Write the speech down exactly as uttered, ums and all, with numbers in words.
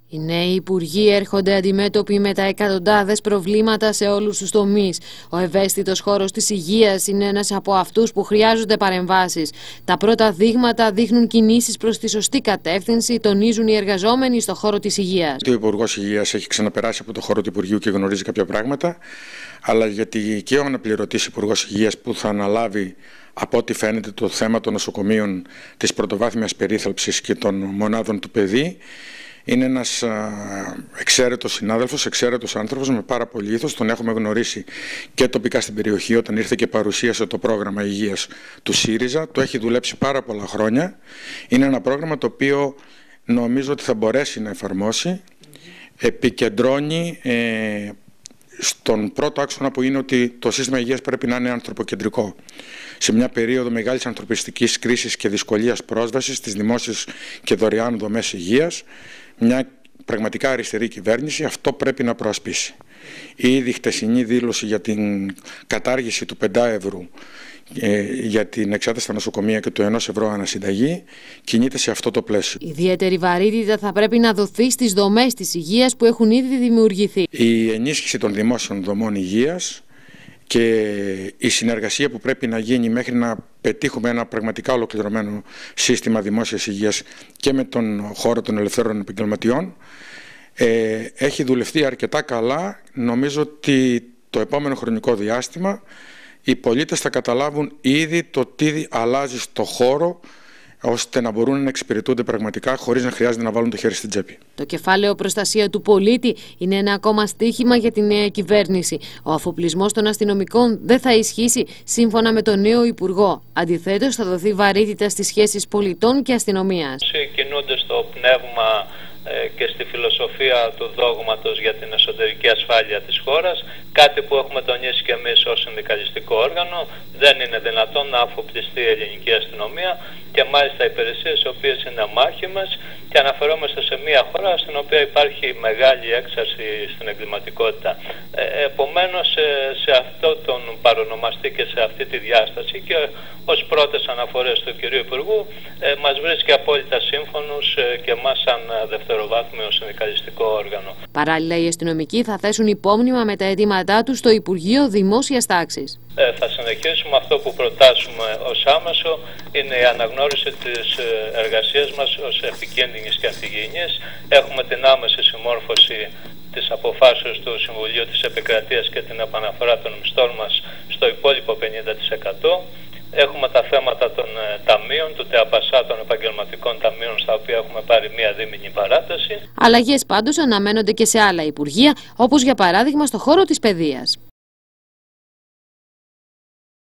Οι νέοι υπουργοί έρχονται αντιμέτωποι με τα εκατοντάδες προβλήματα σε όλους τους τομείς. Ο ευαίσθητος χώρος της υγείας είναι ένας από αυτούς που χρειάζονται παρεμβάσεις. Τα πρώτα δείγματα δείχνουν κινήσεις προς τη σωστή κατεύθυνση, τονίζουν οι εργαζόμενοι στο χώρο της υγείας. Ο Υπουργός Υγείας έχει ξαναπεράσει από το χώρο του Υπουργείου και γνωρίζει κάποια πράγματα, αλλά γιατί και ο αναπληρωτής Υπουργός Υγείας που θα αναλάβει, από ό,τι φαίνεται, το θέμα των νοσοκομείων, της πρωτοβάθμιας περίθαλψης και των μονάδων του παιδί, είναι ένας εξαίρετος συνάδελφος, εξαίρετος άνθρωπος με πάρα πολύ ήθος. Τον έχουμε γνωρίσει και τοπικά στην περιοχή όταν ήρθε και παρουσίασε το πρόγραμμα υγείας του ΣΥΡΙΖΑ. Το έχει δουλέψει πάρα πολλά χρόνια. Είναι ένα πρόγραμμα το οποίο νομίζω ότι θα μπορέσει να εφαρμόσει. Επικεντρώνει ε, στον πρώτο άξονα που είναι ότι το σύστημα υγείας πρέπει να είναι ανθρωποκεντρικό. Σε μια περίοδο μεγάλης ανθρωπιστικής κρίσης και δυσκολίας πρόσβασης στις δημόσιες και δωρεάν δομές υγείας, μια πραγματικά αριστερή κυβέρνηση αυτό πρέπει να προασπίσει. Η ήδη χτεσινή δήλωση για την κατάργηση του πεντάευρου ε, για την εξέταση στα νοσοκομεία και του ενός ευρώ ανασυνταγή κινείται σε αυτό το πλαίσιο. Ιδιαίτερη βαρύτητα θα πρέπει να δοθεί στις δομές της υγείας που έχουν ήδη δημιουργηθεί. Η ενίσχυση των δημόσιων δομών υγείας και η συνεργασία που πρέπει να γίνει μέχρι να πετύχουμε ένα πραγματικά ολοκληρωμένο σύστημα δημόσιας υγείας και με τον χώρο των ελευθέρων επαγγελματιών ε, έχει δουλευτεί αρκετά καλά. Νομίζω ότι το επόμενο χρονικό διάστημα οι πολίτες θα καταλάβουν ήδη το τι αλλάζει στο χώρο, ώστε να μπορούν να εξυπηρετούνται πραγματικά χωρίς να χρειάζεται να βάλουν το χέρι στην τσέπη. Το κεφάλαιο προστασία του πολίτη είναι ένα ακόμα στίχημα για τη νέα κυβέρνηση. Ο αφοπλισμός των αστυνομικών δεν θα ισχύσει σύμφωνα με τον νέο Υπουργό. Αντιθέτως, θα δοθεί βαρύτητα στις σχέσεις πολιτών και αστυνομίας. Κινούνται στο πνεύμα και στη φιλοσοφία του δόγματος για την εσωτερική ασφάλεια της χώρας, κάτι που έχουμε τονίσει και εμείς ως συνδικαλιστικό όργανο. Δεν είναι δυνατόν να αφοπλιστεί η ελληνική αστυνομία και μάλιστα υπηρεσίες οι οποίες είναι μάχημες, και αναφερόμαστε σε μια χώρα στην οποία υπάρχει μεγάλη έξαρση στην εγκληματικότητα. Ε, επομένως, σε, σε αυτό τον παρονομαστή και σε αυτή τη διάσταση και ως πρώτες αναφορές του κυρίου Υπουργού ε, μας βρίσκει απόλυτα σύμφωνους ε, και εμάς σαν δευτεροβάθμιο συνδικαλιστικό όργανο. Παράλληλα, οι αστυνομικοί θα θέσουν υπόμνημα με τα αιτήματά τους στο Υπουργείο Δημόσιας Τάξης. Ε, θα συνεχίσουμε. Αυτό που προτάσουμε ως άμεσο είναι η αναγνώριση της εργασίας μας ως επικίνδυνης και αντιγενής. Έχουμε την άμεση συμμόρφωση της αποφάσεως του Συμβουλίου της Επικρατείας και την επαναφορά των μισθών μας στο υπόλοιπο πενήντα τοις εκατό. Έχουμε τα θέματα των ταμείων, του ΤΕΑΠΑΣΑ, των επαγγελματικών ταμείων, στα οποία έχουμε πάρει μία δίμηνη παράταση. Αλλαγές πάντως αναμένονται και σε άλλα υπουργεία, όπως για παράδειγμα στο χώρο της παιδείας.